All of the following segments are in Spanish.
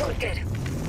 Walker.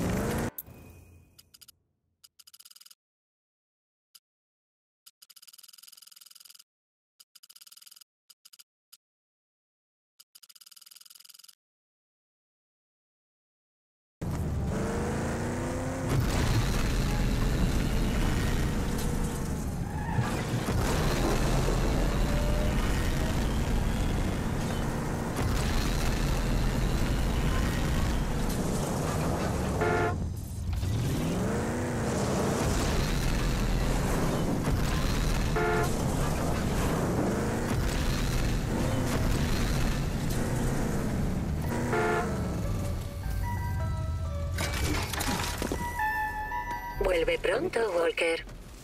Vuelve pronto, Walker.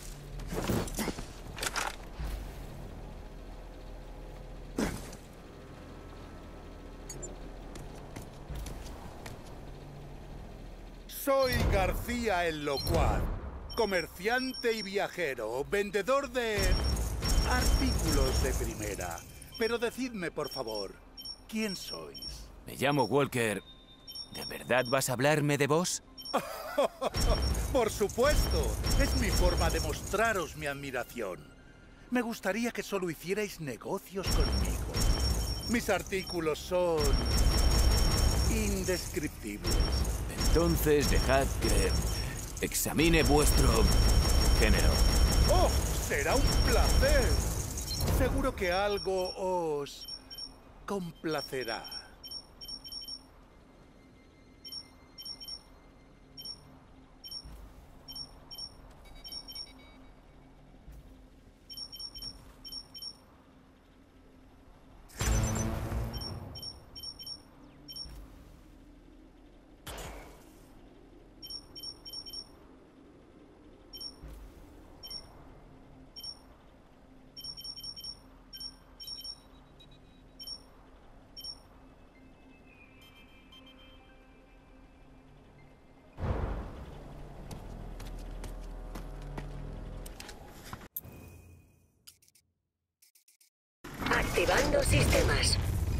Soy García el Locuaz, comerciante y viajero, vendedor de artículos de primera. Pero decidme, por favor, ¿quién sois? Me llamo Walker. ¿De verdad vas a hablarme de vos? Por supuesto, es mi forma de mostraros mi admiración. Me gustaría que solo hicierais negocios conmigo. Mis artículos son indescriptibles. Entonces dejad que examine vuestro género. ¡Oh! Será un placer. Seguro que algo os complacerá. Activando sistemas.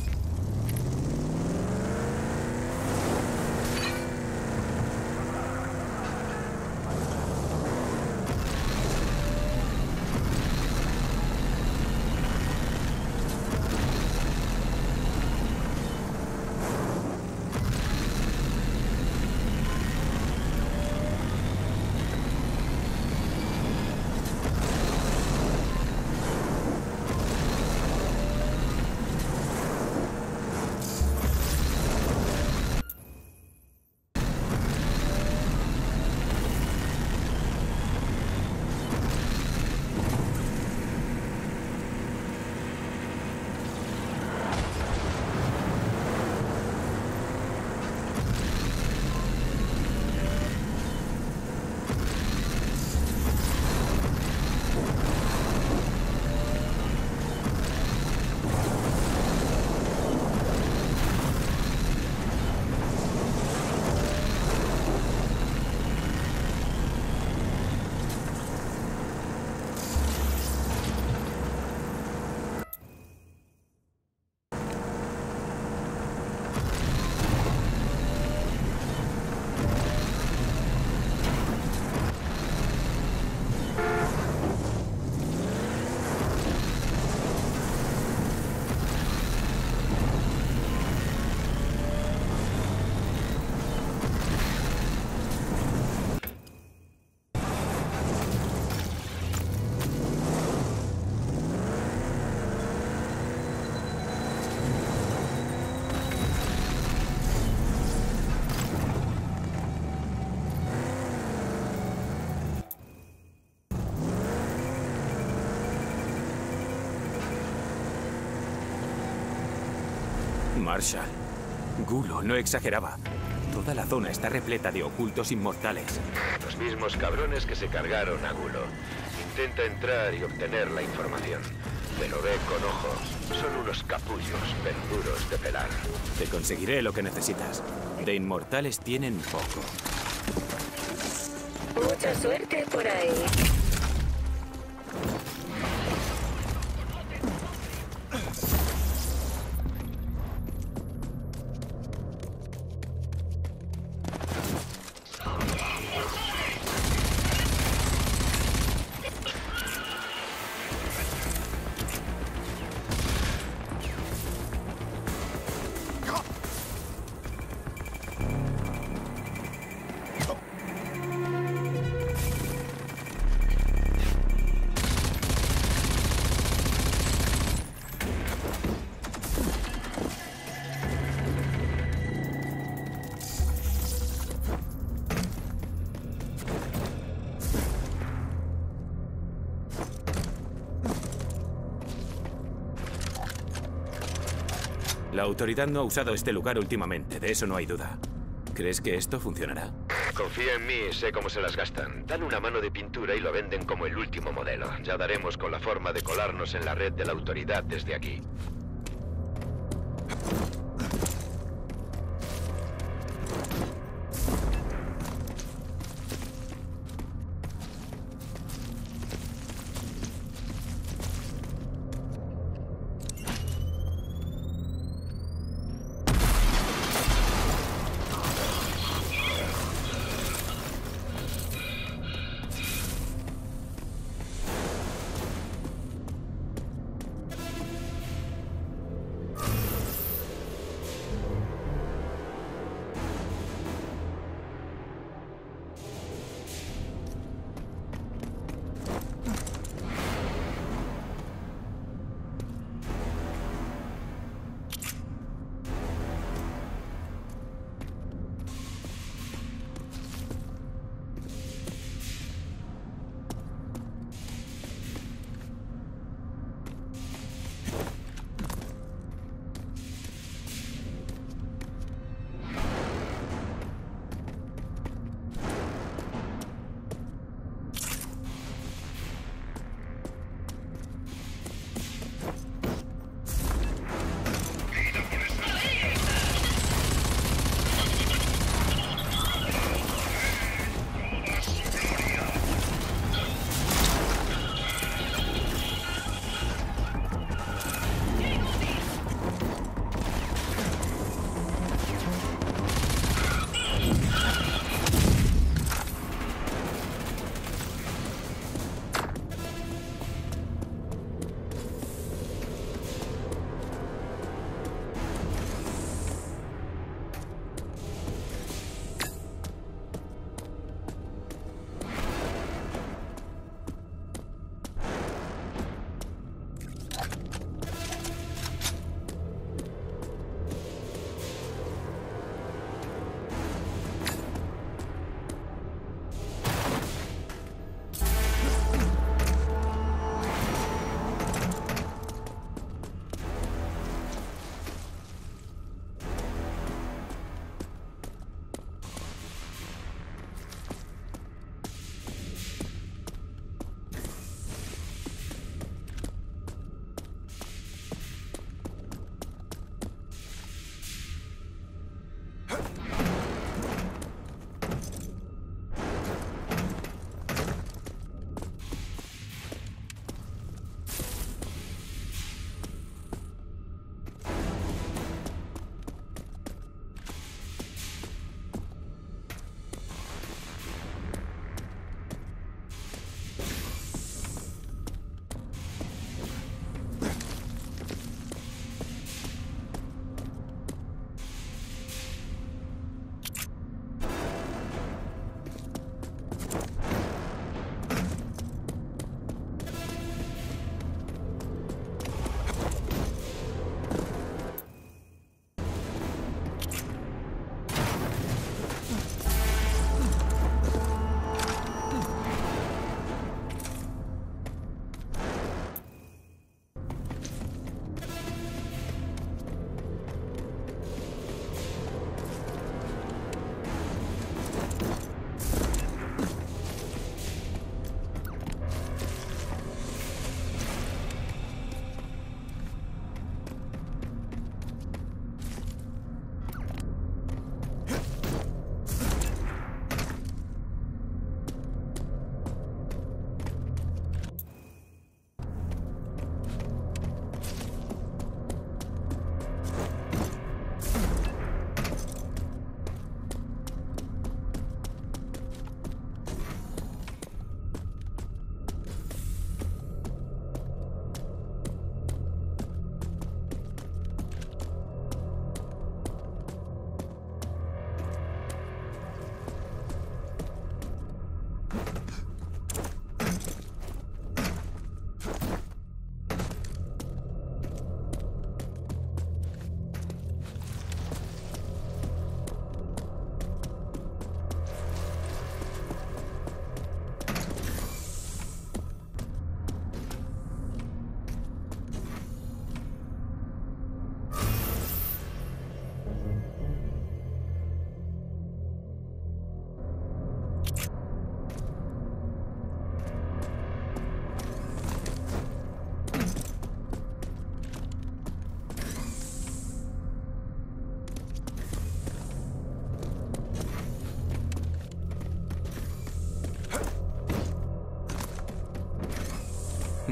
Marshall, Gulo no exageraba. Toda la zona está repleta de ocultos inmortales. Los mismos cabrones que se cargaron a Gulo. Intenta entrar y obtener la información. Pero ve con ojo. Son unos capullos, pero duros de pelar. Te conseguiré lo que necesitas. De inmortales tienen poco. Mucha suerte por ahí. La autoridad no ha usado este lugar últimamente, de eso no hay duda. ¿Crees que esto funcionará? Confía en mí, sé cómo se las gastan. Dan una mano de pintura y lo venden como el último modelo. Ya daremos con la forma de colarnos en la red de la autoridad desde aquí.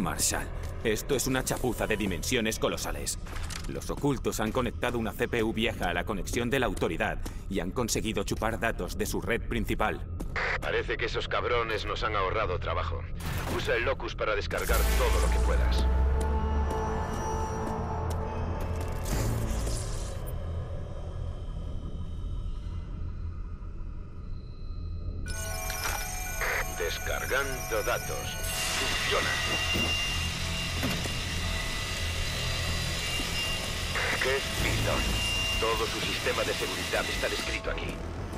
Marshall, esto es una chapuza de dimensiones colosales. Los ocultos han conectado una CPU vieja a la conexión de la autoridad y han conseguido chupar datos de su red principal. Parece que esos cabrones nos han ahorrado trabajo. Usa el Locus para descargar todo lo que puedas. Descargando datos. Funciona. ¿Qué es Python? Todo su sistema de seguridad está descrito aquí.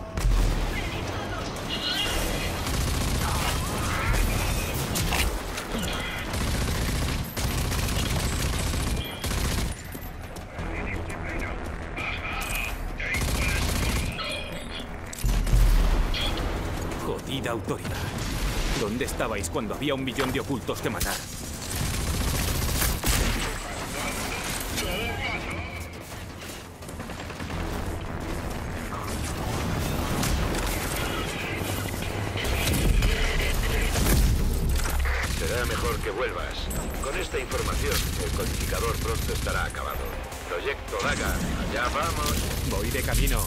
Jodida autoridad. ¿Dónde estabais cuando había 1 millón de ocultos que matar? Será mejor que vuelvas. Con esta información, el codificador pronto estará acabado. Proyecto Daga, allá vamos. Voy de camino.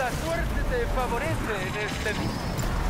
La suerte te favorece en este día.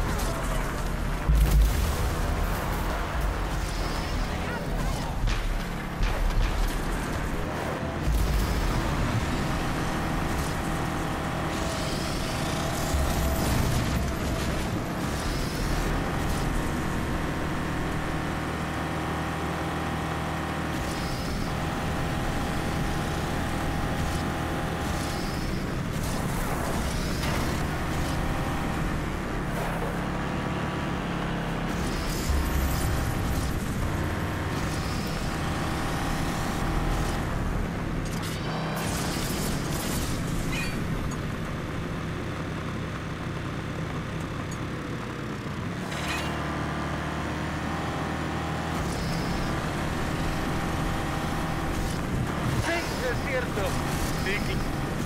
Es cierto. Sí.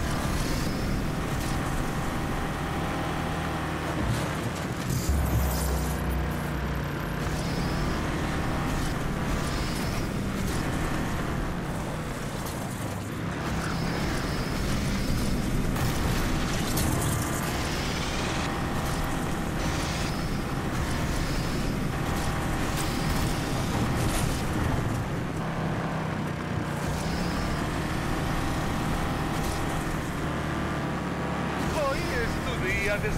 Hoy es tu día de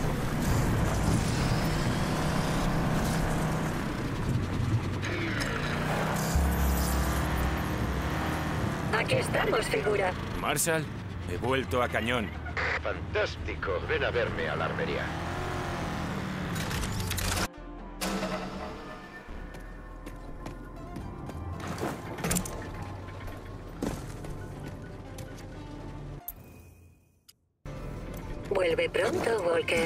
Aquí estamos, figura. Marshall, he vuelto a cañón. Fantástico. Ven a verme a la armería. Vuelve pronto, Walker.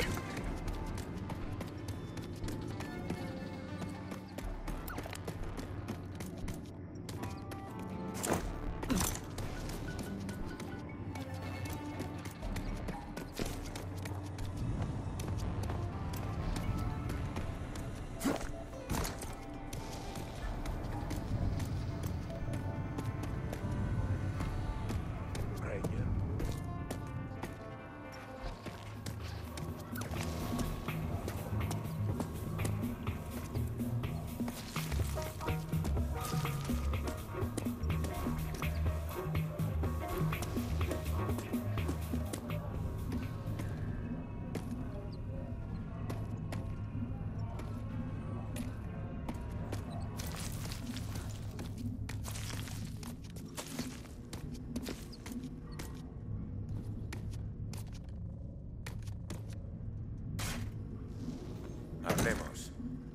Hablemos.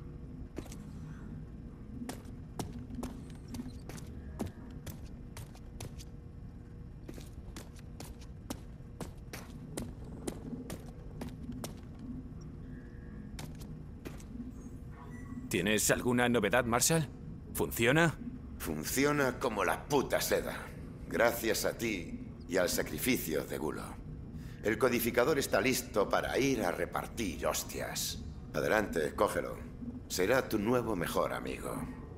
¿Tienes alguna novedad, Marshall? ¿Funciona? Funciona como la puta seda. Gracias a ti y al sacrificio de Gulo. El codificador está listo para ir a repartir hostias. Adelante, cógelo. Será tu nuevo mejor amigo.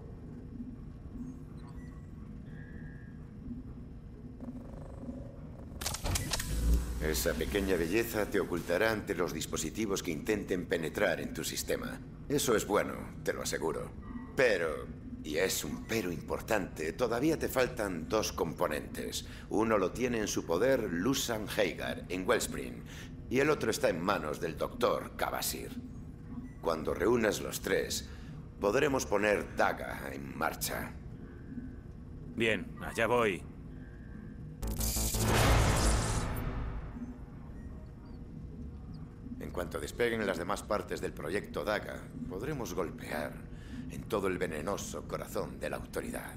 Esa pequeña belleza te ocultará ante los dispositivos que intenten penetrar en tu sistema. Eso es bueno, te lo aseguro. Pero, y es un pero importante, todavía te faltan dos componentes. Uno lo tiene en su poder Lussan Heigar, en Wellspring, y el otro está en manos del Dr. Kavasir. Cuando reúnas los tres, podremos poner Daga en marcha. Bien, allá voy. En cuanto despeguen las demás partes del proyecto Daga, podremos golpear en todo el venenoso corazón de la autoridad.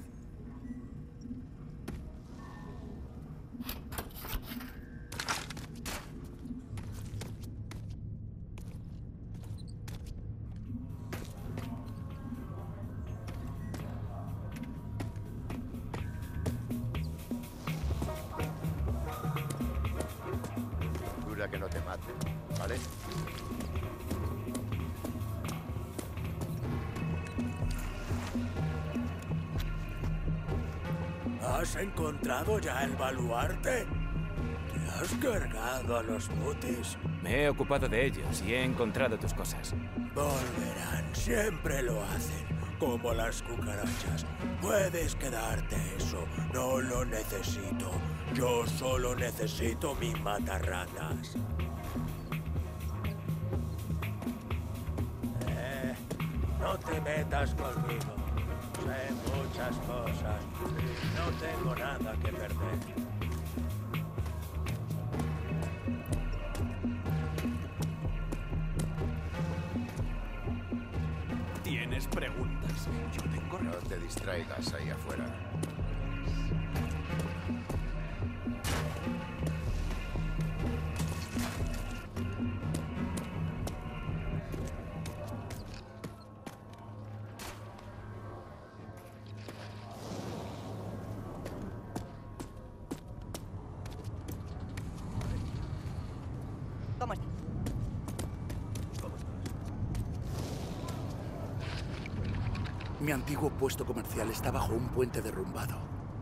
Procura que no te maten, ¿vale? ¿Has encontrado ya el baluarte? ¿Te has cargado a los mutis? Me he ocupado de ellos y he encontrado tus cosas. Volverán, siempre lo hacen, como las cucarachas. Puedes quedarte eso, no lo necesito. Yo solo necesito mi matarratas. No te metas conmigo. Sé muchas cosas y no tengo nada que perder. ¿Tienes preguntas? Yo tengo... No te distraigas ahí afuera. ¿Cómo estás? Mi antiguo puesto comercial está bajo un puente derrumbado.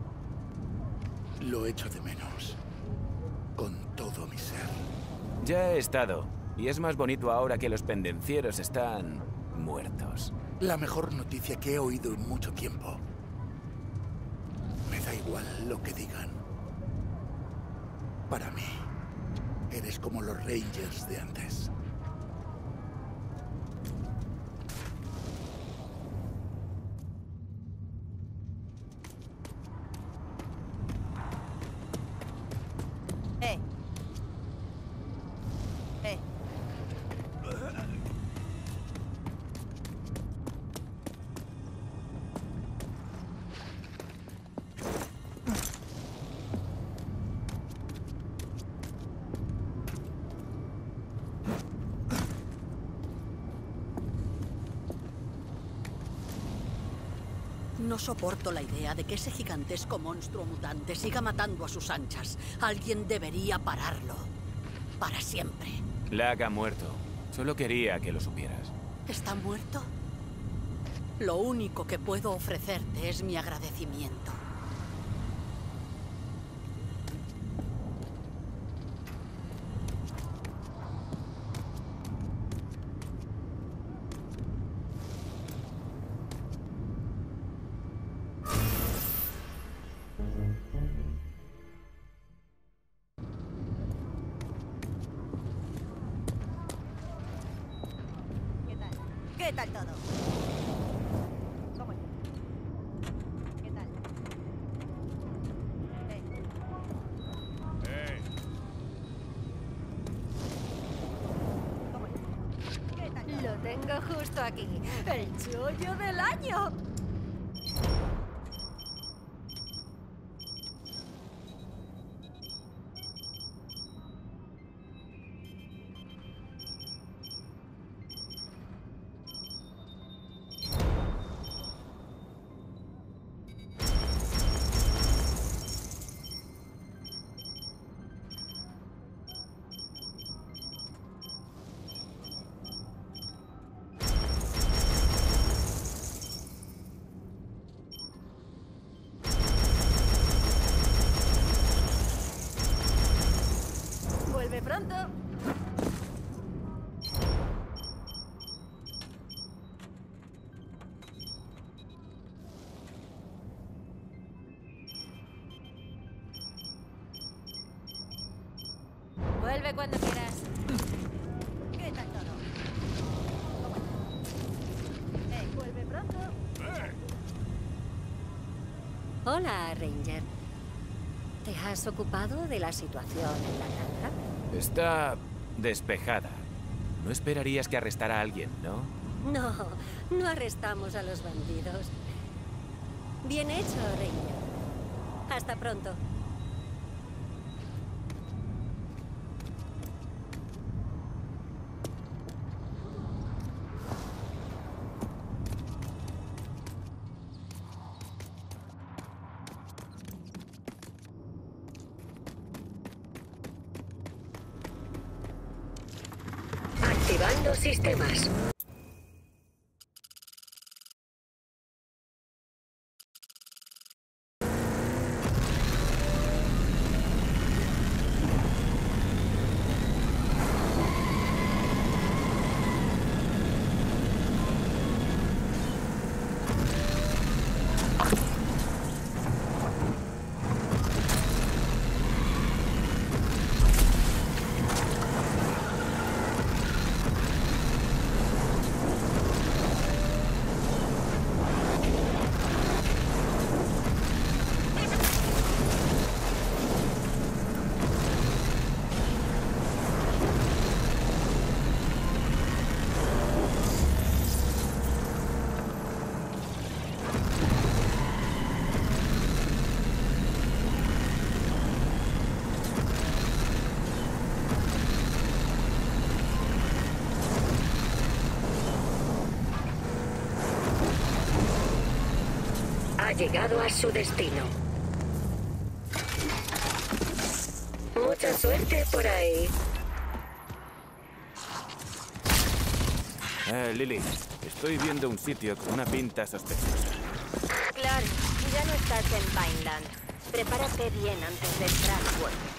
Lo echo de menos. Con todo mi ser. Ya he estado. Y es más bonito ahora que los pendencieros están... muertos. La mejor noticia que he oído en mucho tiempo. Me da igual lo que digan. Para mí, eres como los Rangers de antes. No soporto la idea de que ese gigantesco monstruo mutante siga matando a sus anchas. Alguien debería pararlo. Para siempre. Lag ha muerto. Solo quería que lo supieras. ¿Está muerto? Lo único que puedo ofrecerte es mi agradecimiento. ¿Qué tal todo? ¿Cómo estás? ¿Qué tal? ¿Cómo estás? ¿Qué tal todo? Lo tengo justo aquí. ¡El chollo del año! Vuelve pronto. Vuelve cuando quieras. ¿Qué tal todo? ¿Cómo estás? Vuelve pronto. Hola, Ranger. ¿Te has ocupado de la situación en la granja? Está despejada. No esperarías que arrestara a alguien, ¿no? No, no arrestamos a los bandidos. Bien hecho, Ranger. Hasta pronto. Activando sistemas. llegado a su destino. Mucha suerte por ahí. Lily, estoy viendo un sitio con una pinta sospechosa. Claro, ya no estás en Vineland. Prepárate bien antes de entrar fuerte.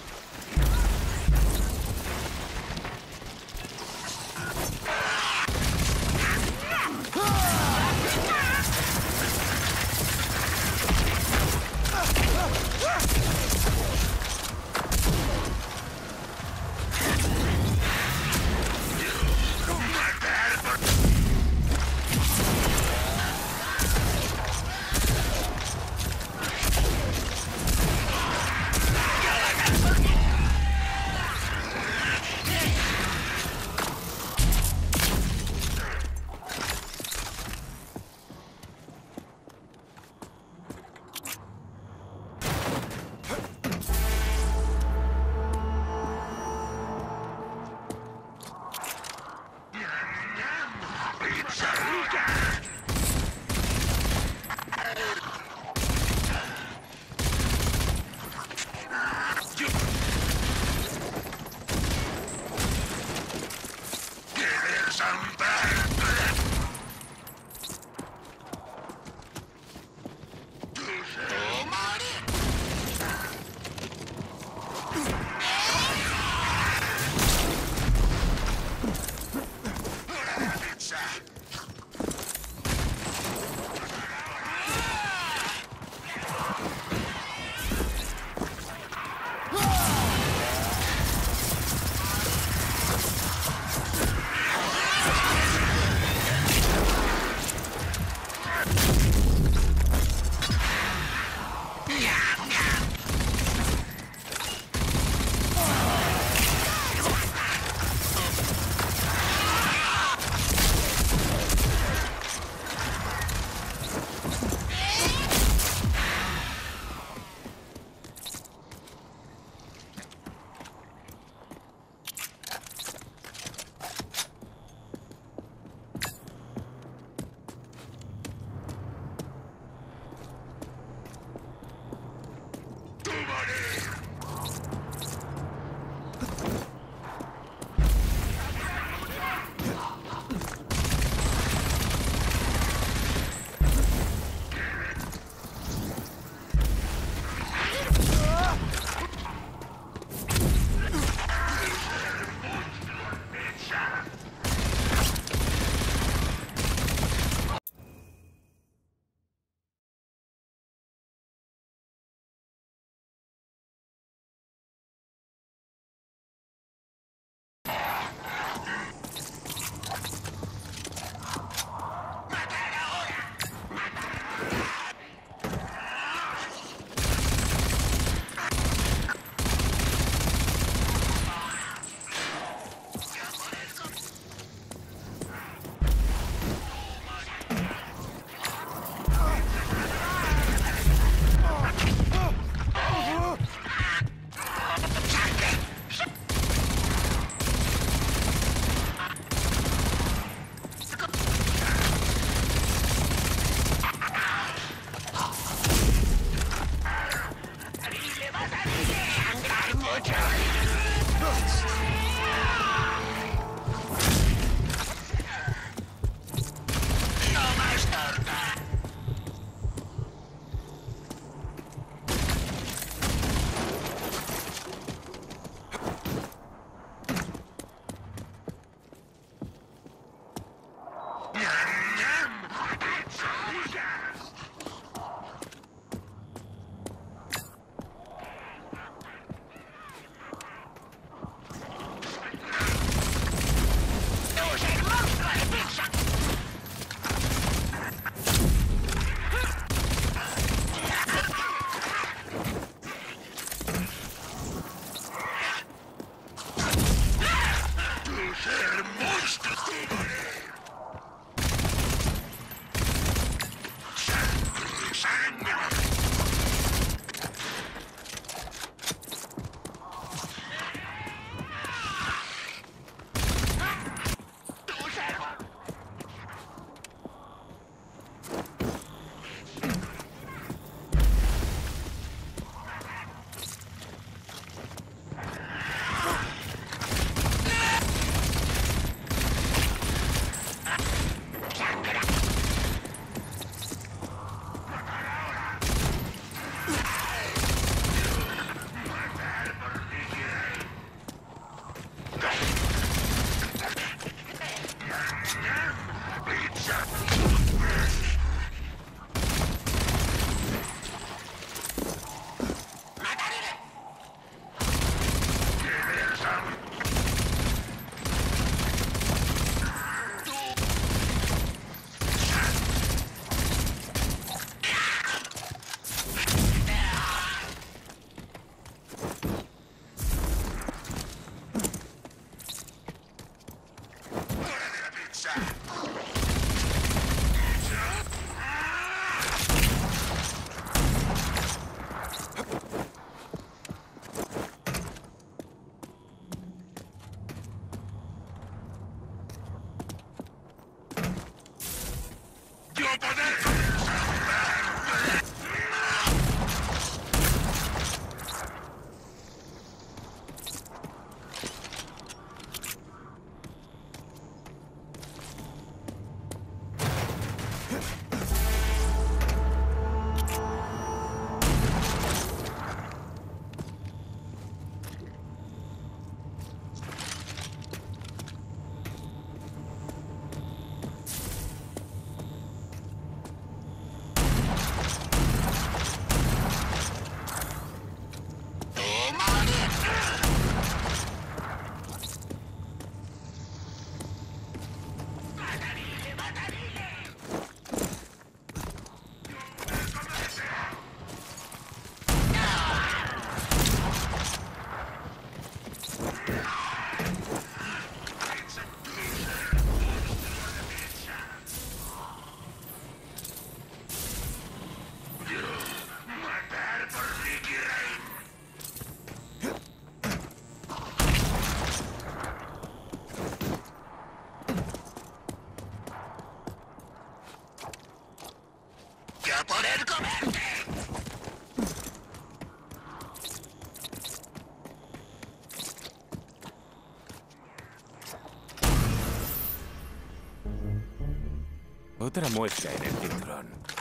Otra muesca en el cinturón.